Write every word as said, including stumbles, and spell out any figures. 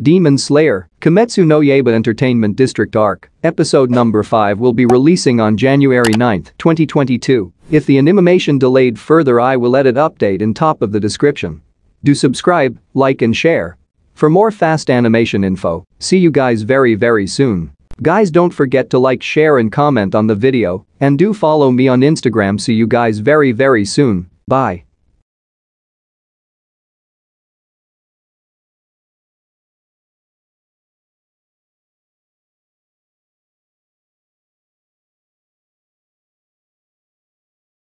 Demon Slayer, Kimetsu no Yaiba Entertainment District Arc, episode number five will be releasing on January ninth, twenty twenty-two. If the animation delayed further, I will edit update in top of the description. Do subscribe, like and share. For more fast animation info, see you guys very very soon. Guys, don't forget to like, share and comment on the video, and do follow me on Instagram. See you guys very very soon. Bye.